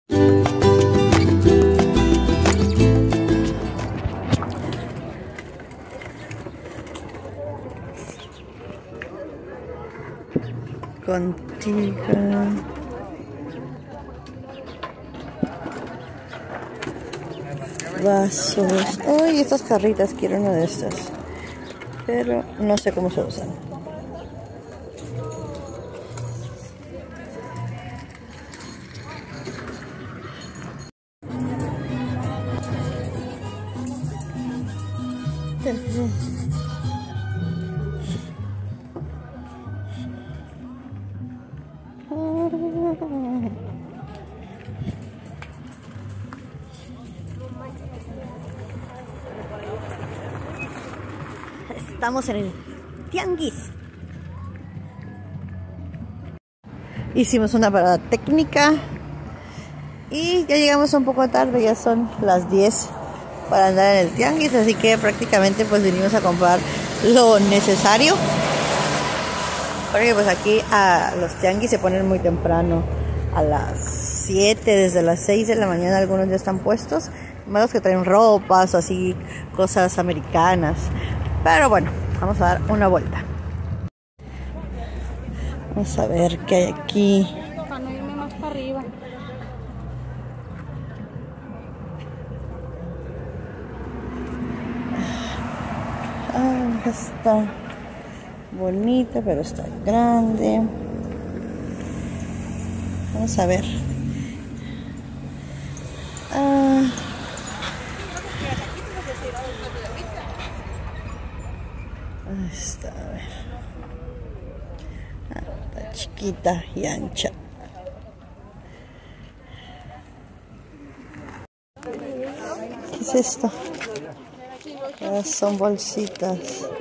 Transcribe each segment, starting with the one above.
Contigo. Vasos. Ay, estas jarritas, quiero una de estas. Pero no sé cómo se usan. Estamos en el tianguis. Hicimos una parada técnica y ya llegamos un poco tarde, ya son las 10 para andar en el tianguis, así que prácticamente pues vinimos a comprar lo necesario. Porque pues aquí a los tianguis se ponen muy temprano, a las 7, desde las 6 de la mañana algunos ya están puestos, más los que traen ropas o así, cosas americanas. Pero bueno, vamos a dar una vuelta. Vamos a ver qué hay aquí. Para no irme más para arriba. Ah, está bonita, pero está grande. Vamos a ver. Ahí está, a ver. Está chiquita y ancha. ¿Qué es esto? Son bolsitas.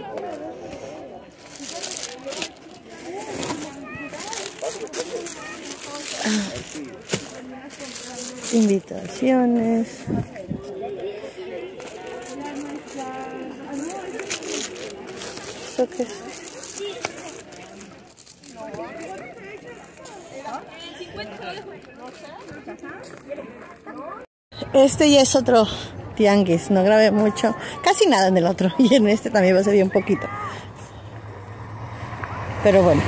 Invitaciones. ¿Esto qué es? Este ya es otro tianguis, no grabé mucho, casi nada en el otro, y en este también va a ser bien poquito. Pero bueno.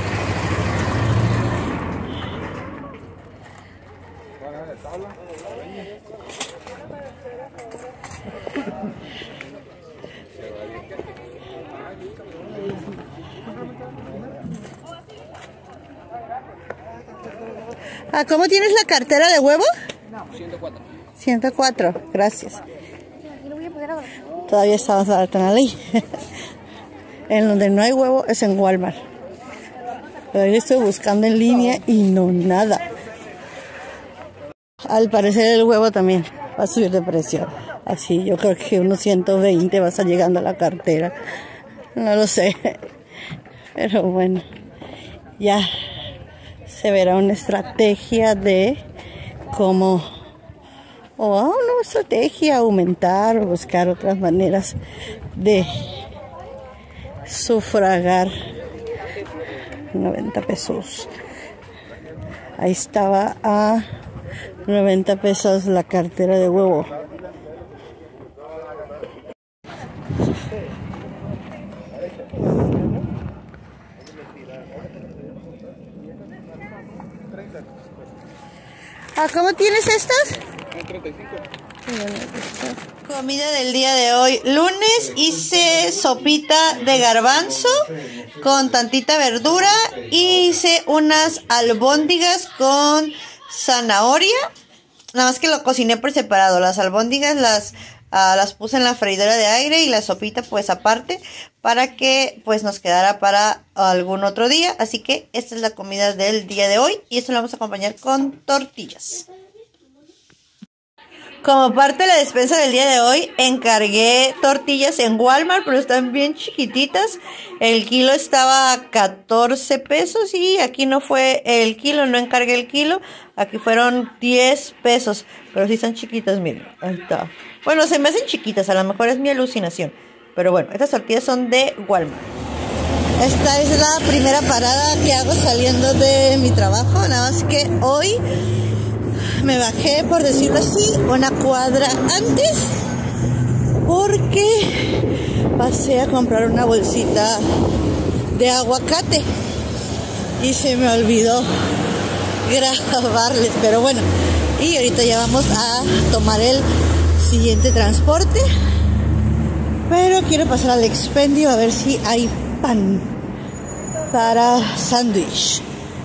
¿Cómo tienes la cartera de huevo? 104. 104, gracias. Todavía estamos barato en la ley. En donde no hay huevo es en Walmart. Pero yo estoy buscando en línea y no nada. Al parecer el huevo también va a subir de precio. Así, yo creo que unos 120 va a estar llegando a la cartera. No lo sé. Pero bueno, ya se verá una estrategia de cómo, una estrategia, aumentar o buscar otras maneras de sufragar. 90 pesos. Ahí estaba a 90 pesos la cartera de huevo. ¿Cómo tienes estas? 35. Comida del día de hoy. Lunes hice sopita de garbanzo con tantita verdura. Hice unas albóndigas con zanahoria. Nada más que lo cociné por separado. Las albóndigas las puse en la freidora de aire y la sopita pues aparte para que pues nos quedara para algún otro día. Así que esta es la comida del día de hoy y esto lo vamos a acompañar con tortillas. Como parte de la despensa del día de hoy, encargué tortillas en Walmart, pero están bien chiquititas. El kilo estaba a 14 pesos y aquí no fue el kilo, no encargué el kilo. Aquí fueron 10 pesos, pero sí están chiquitas, miren. Ahí está. Bueno, se me hacen chiquitas, a lo mejor es mi alucinación. Pero bueno, estas tortillas son de Walmart. Esta es la primera parada que hago saliendo de mi trabajo, nada más que hoy me bajé, por decirlo así, una cuadra antes, porque pasé a comprar una bolsita de aguacate y se me olvidó grabarles, pero bueno, y ahorita ya vamos a tomar el siguiente transporte, pero quiero pasar al expendio a ver si hay pan para sándwich.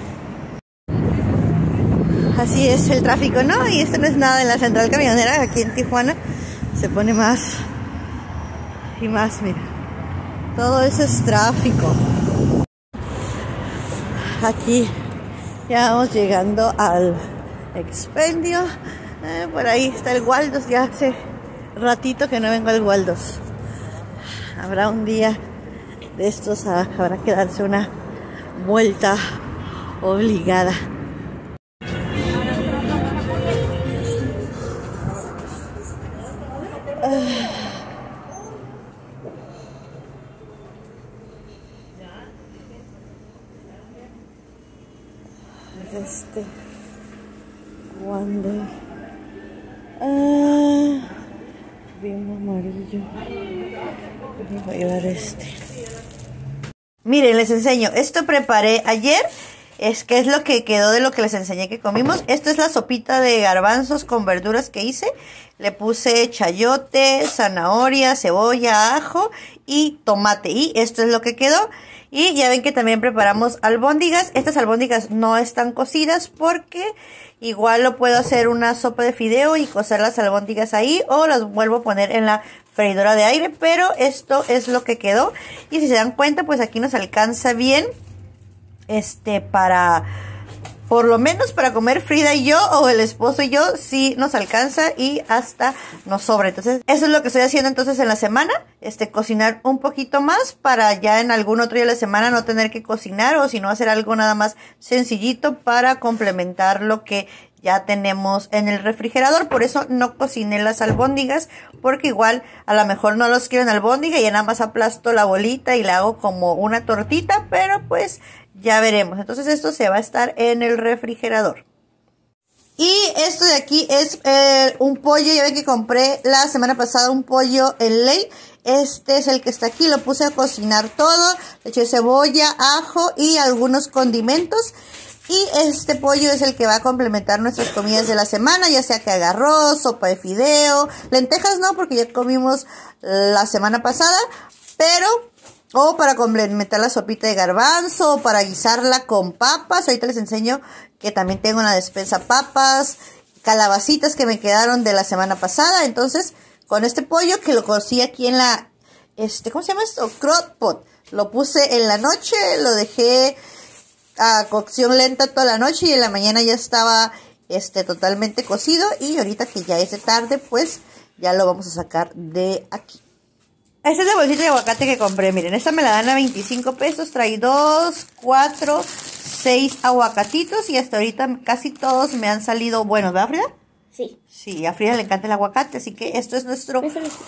Así es el tráfico, ¿no? Y esto no es nada en la central camionera. Aquí en Tijuana se pone más y más, mira. Todo eso es tráfico. Aquí ya vamos llegando al expendio. Por ahí está el Waldos. Ya hace ratito que no vengo al Waldos. Habrá un día de estos, habrá que darse una vuelta obligada. Cuando vino amarillo, voy a llevar Miren, les enseño. Esto preparé ayer. Es que es lo que quedó de lo que les enseñé que comimos. Esto es la sopita de garbanzos con verduras que hice. Le puse chayote, zanahoria, cebolla, ajo y tomate. Y esto es lo que quedó. Y ya ven que también preparamos albóndigas. Estas albóndigas no están cocidas porque igual lo puedo hacer una sopa de fideo y cocer las albóndigas ahí. O las vuelvo a poner en la freidora de aire. Pero esto es lo que quedó. Y si se dan cuenta, pues aquí nos alcanza bien. Para, por lo menos para comer Frida y yo, o el esposo y yo, sí nos alcanza y hasta nos sobra. Entonces, eso es lo que estoy haciendo entonces en la semana, cocinar un poquito más para ya en algún otro día de la semana no tener que cocinar, o si no hacer algo nada más sencillito para complementar lo que ya tenemos en el refrigerador. Por eso no cociné las albóndigas, porque igual a lo mejor no los quiero en albóndiga y ya nada más aplasto la bolita y la hago como una tortita, pero pues ya veremos. Entonces esto se va a estar en el refrigerador. Y esto de aquí es un pollo. Ya ven que compré la semana pasada un pollo en ley. Este es el que está aquí. Lo puse a cocinar todo. Le eché cebolla, ajo y algunos condimentos. Y este pollo es el que va a complementar nuestras comidas de la semana, ya sea que haga arroz, sopa de fideo, lentejas no, porque ya comimos la semana pasada, pero o para complementar la sopita de garbanzo, o para guisarla con papas. Ahorita les enseño que también tengo en la despensa papas, calabacitas que me quedaron de la semana pasada. Entonces, con este pollo que lo cocí aquí en la, ¿cómo se llama esto? Crock pot. Lo puse en la noche, lo dejé a cocción lenta toda la noche y en la mañana ya estaba totalmente cocido. Y ahorita que ya es de tarde, pues ya lo vamos a sacar de aquí. Esta es la bolsita de aguacate que compré. Miren, esta me la dan a 25 pesos. Trae 2, 4, 6 aguacatitos. Y hasta ahorita casi todos me han salido buenos, ¿verdad, Frida? Sí. Sí, a Frida le encanta el aguacate. Así que esto es nuestro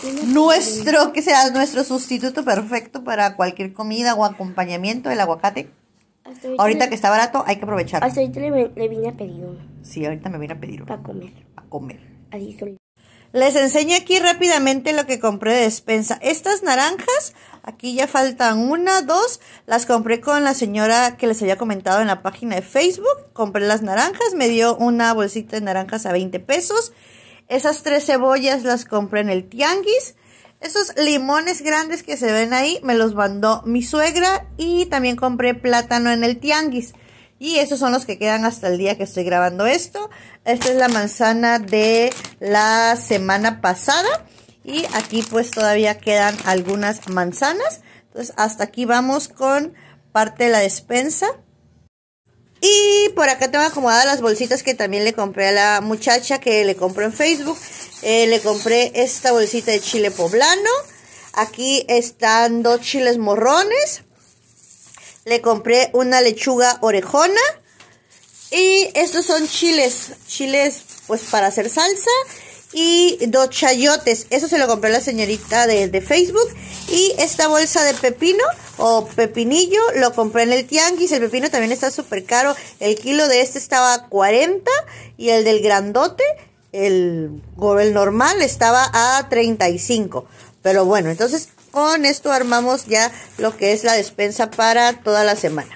sustituto perfecto para cualquier comida o acompañamiento, el aguacate. Ahorita que está barato, hay que aprovecharlo. Hasta ahorita le vine a pedir uno. Sí, ahorita me vine a pedir uno. Para comer. A comer. Ahí solo. Les enseño aquí rápidamente lo que compré de despensa. Estas naranjas, aquí ya faltan 1, 2. Las compré con la señora que les había comentado en la página de Facebook. Compré las naranjas, me dio una bolsita de naranjas a 20 pesos. Esas 3 cebollas las compré en el tianguis. Esos limones grandes que se ven ahí me los mandó mi suegra. Y también compré plátano en el tianguis. Y esos son los que quedan hasta el día que estoy grabando esto. Esta es la manzana de la semana pasada. Y aquí pues todavía quedan algunas manzanas. Entonces hasta aquí vamos con parte de la despensa. Y por acá tengo acomodadas las bolsitas que también le compré a la muchacha que le compró en Facebook. Le compré esta bolsita de chile poblano. Aquí están 2 chiles morrones. Le compré una lechuga orejona. Y estos son chiles pues para hacer salsa. y 2 chayotes. Eso se lo compré a la señorita de Facebook. Y esta bolsa de pepino o pepinillo lo compré en el tianguis. El pepino también está súper caro. El kilo de este estaba a 40 y el del grandote, el normal, estaba a 35. Pero bueno, entonces con esto armamos ya lo que es la despensa para toda la semana.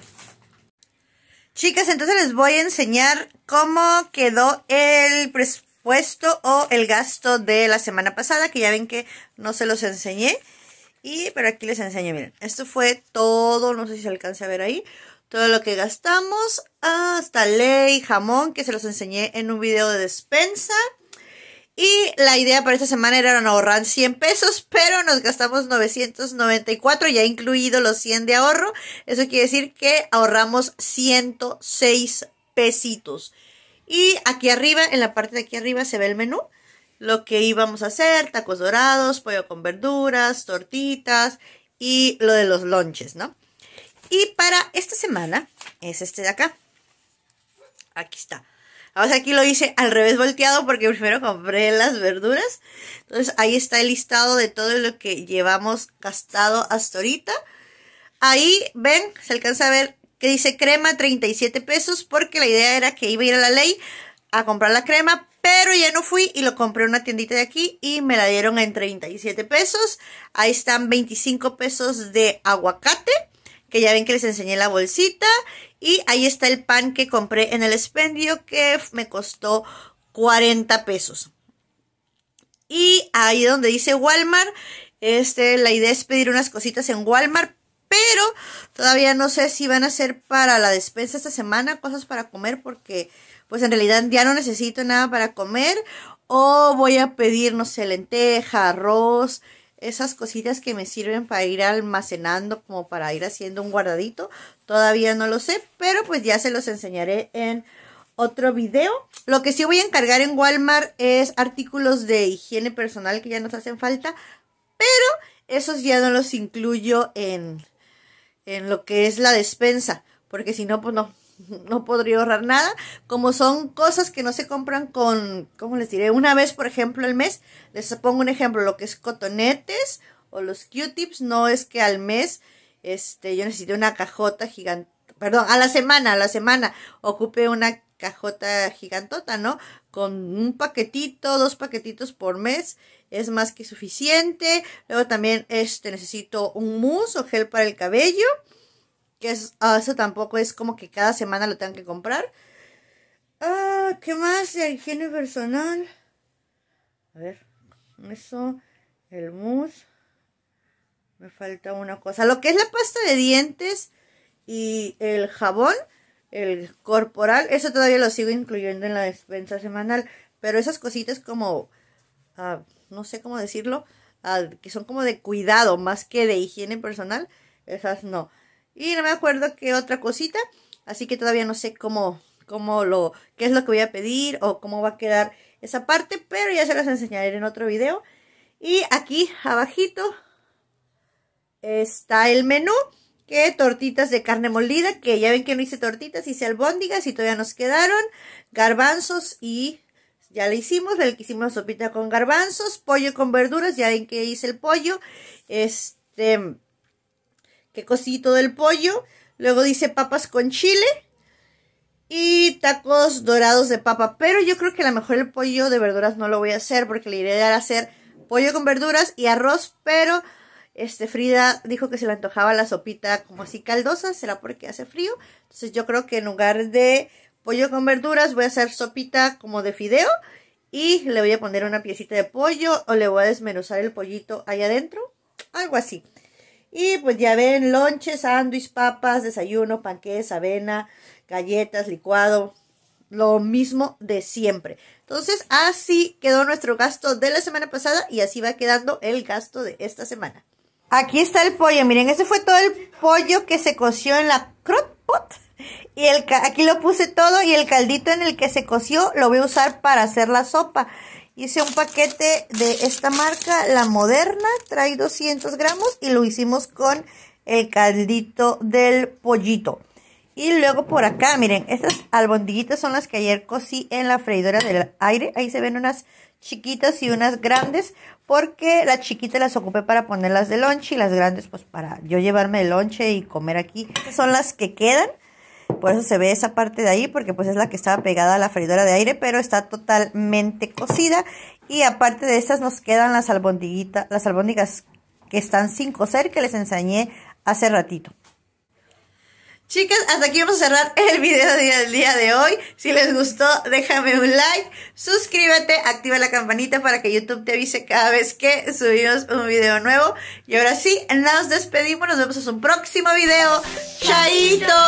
Chicas, entonces les voy a enseñar cómo quedó el presupuesto o el gasto de la semana pasada, que ya ven que no se los enseñé. Pero aquí les enseño, miren, esto fue todo, no sé si se alcanza a ver ahí, todo lo que gastamos, hasta ley, jamón, que se los enseñé en un video de despensa. Y la idea para esta semana era ahorrar 100 pesos, pero nos gastamos 994, ya incluido los 100 de ahorro. Eso quiere decir que ahorramos 106 pesitos. Y aquí arriba, en la parte de aquí arriba, se ve el menú. Lo que íbamos a hacer, tacos dorados, pollo con verduras, tortitas y lo de los lonches, ¿no? Y para esta semana es este de acá. Aquí está. Ahora aquí lo hice al revés volteado porque primero compré las verduras. Entonces ahí está el listado de todo lo que llevamos gastado hasta ahorita. Ahí ven, se alcanza a ver que dice crema 37 pesos porque la idea era que iba a ir a la ley a comprar la crema. Pero ya no fui y lo compré en una tiendita de aquí y me la dieron en 37 pesos. Ahí están 25 pesos de aguacate, que ya ven que les enseñé la bolsita. Y ahí está el pan que compré en el expendio, que me costó 40 pesos. Y ahí donde dice Walmart, la idea es pedir unas cositas en Walmart. Pero todavía no sé si van a ser para la despensa esta semana, cosas para comer, porque pues en realidad ya no necesito nada para comer. O voy a pedir, no sé, lenteja, arroz, esas cositas que me sirven para ir almacenando, como para ir haciendo un guardadito. Todavía no lo sé, pero pues ya se los enseñaré en otro video. Lo que sí voy a encargar en Walmart es artículos de higiene personal que ya nos hacen falta, pero esos ya no los incluyo en lo que es la despensa, porque si no, pues no podría ahorrar nada. Como son cosas que no se compran con, ¿cómo les diré? Una vez, por ejemplo, al mes. Les pongo un ejemplo, lo que es cotonetes o los Q-tips, no es que al mes yo necesité una cajota gigante, perdón, a la semana ocupé una cajota gigantota, ¿no? Con un paquetito, 2 paquetitos por mes es más que suficiente. Luego también necesito un mousse o gel para el cabello, que eso tampoco es como que cada semana lo tengan que comprar. ¿Qué más de higiene personal? A ver, eso, el mousse. Me falta una cosa. Lo que es la pasta de dientes y el jabón, el corporal, eso todavía lo sigo incluyendo en la despensa semanal. Pero esas cositas como, no sé cómo decirlo, que son como de cuidado más que de higiene personal, esas no. Y no me acuerdo qué otra cosita, así que todavía no sé qué es lo que voy a pedir o cómo va a quedar esa parte, pero ya se las enseñaré en otro video. Y aquí abajito está el menú, que tortitas de carne molida, que ya ven que no hice tortitas, hice albóndigas y todavía nos quedaron, garbanzos y ya le hicimos sopita con garbanzos, pollo con verduras, ya ven que hice el pollo, que cocí todo el pollo. Luego dice papas con chile y tacos dorados de papa. Pero yo creo que a lo mejor el pollo de verduras no lo voy a hacer, porque la idea era hacer pollo con verduras y arroz. Pero Frida dijo que se le antojaba la sopita como así caldosa. ¿Será porque hace frío? Entonces yo creo que en lugar de pollo con verduras voy a hacer sopita como de fideo. Y le voy a poner una piecita de pollo o le voy a desmenuzar el pollito ahí adentro. Algo así. Y pues ya ven, lonche, sándwich, papas, desayuno, panqués, avena, galletas, licuado, lo mismo de siempre. Entonces así quedó nuestro gasto de la semana pasada y así va quedando el gasto de esta semana. Aquí está el pollo, miren, este fue todo el pollo que se coció en la crock pot. Y aquí lo puse todo y el caldito en el que se coció lo voy a usar para hacer la sopa. Hice un paquete de esta marca, La Moderna, trae 200 gramos y lo hicimos con el caldito del pollito. Y luego por acá, miren, estas albondiguitas son las que ayer cocí en la freidora del aire. Ahí se ven unas chiquitas y unas grandes, porque las chiquitas las ocupé para ponerlas de lonche y las grandes pues para yo llevarme el lonche y comer aquí. Estas son las que quedan, por eso se ve esa parte de ahí, porque pues es la que estaba pegada a la freidora de aire, pero está totalmente cocida. Y aparte de estas nos quedan las albóndigas que están sin cocer, que les enseñé hace ratito. Chicas, hasta aquí vamos a cerrar el video del día de hoy. Si les gustó, déjame un like, suscríbete, activa la campanita para que YouTube te avise cada vez que subimos un video nuevo. Y ahora sí, nos despedimos, nos vemos en un próximo video. ¡Chaito!